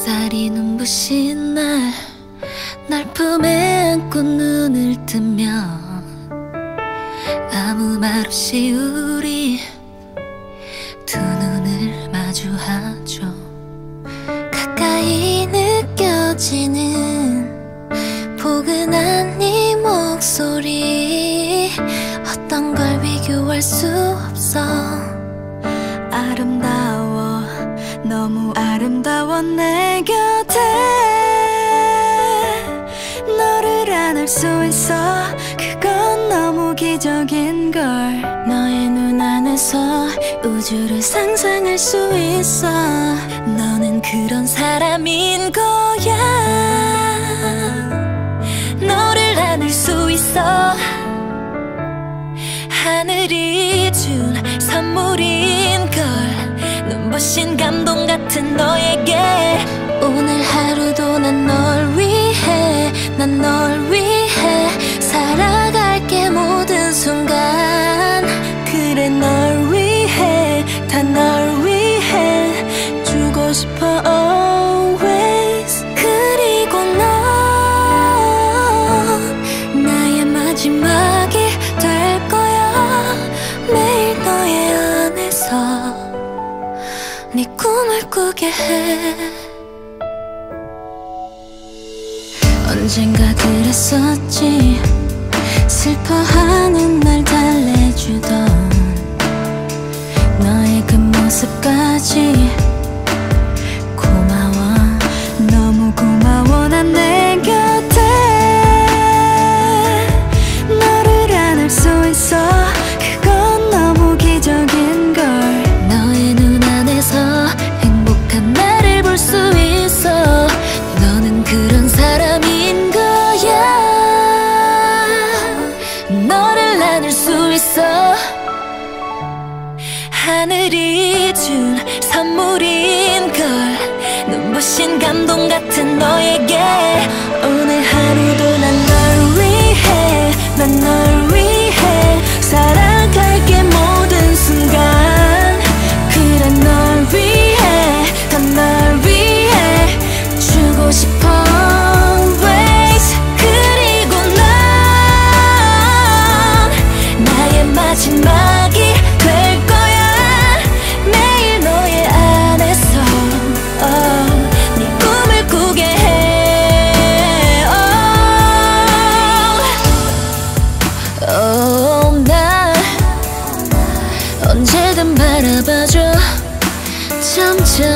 햇살이 눈부신 날 품에 안고 눈을 뜨면 아무 말 없이 우리 두 눈을 마주하죠. 가까이 느껴지는 포근한 네 목소리, 어떤 걸 비교할 수 없어. 아름다워, 너무 아름다워. 내 곁에 너를 안을 수 있어. 그건 너무 기적인걸. 너의 눈 안에서 우주를 상상할 수 있어. 너는 그런 사람인 거야. 너를 안을 수 있어. 하늘이 준 선물인걸. 눈부신 감동 같은 너에게 오늘 하루도 난 널 위해, 난 널 위해 살아갈게. 모든 순간 그래 널 위해, 다 널 위해 주고 싶어 always. 그리고 넌 나의 마지막이 될 거야. 매일 너의 안에서 네 꿈을 꾸게 해. 언젠가 그랬었지. 슬퍼하는 날 달래주던 너의 그 모습까지. 고마워, 너무 고마워. 난 내 곁에 너를 안을 수 있어. 그건 너무 기적인걸. 너의 눈 안에서 행복한 나를 볼 수 있어. 너는 그런 사람인 거야. 너를 안을 수 있어. 하늘이 준 선물인걸. 눈부신 감동 같은 너에게 오늘 하루도 난 널 위해, 난 널 위해 살아갈게. 모든 순간 그래 널 위해, 다 널 위해 주고 싶어 always. 그리고 넌 나의 마지막이 될 거야. 매일 너의 안에서 네 꿈을 꾸게 해. 나 언제든 바라봐줘. 점점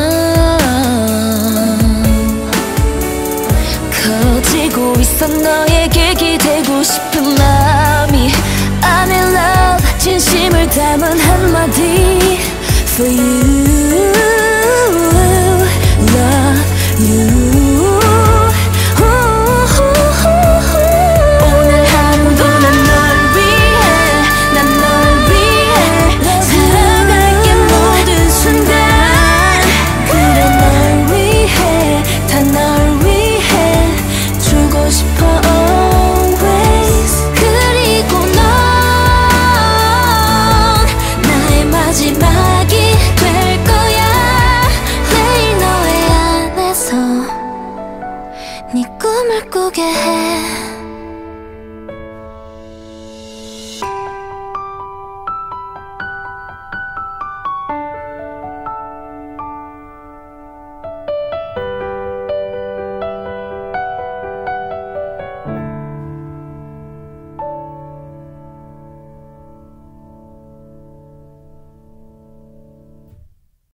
커지고 있어. 너에게 기대고 싶은 마음이 I'm in love. 진심을 담은 한마디 For you, love you. 오늘 하루도 난 널 위해, 난 널 위해 살아갈게. 모든 순간 그래 널 위해, 다 널 위해 주고 싶어 always. 그리고 넌 나의 마지막이 될 거야. 매일 너의 안에서 네 꿈을 꾸게 해.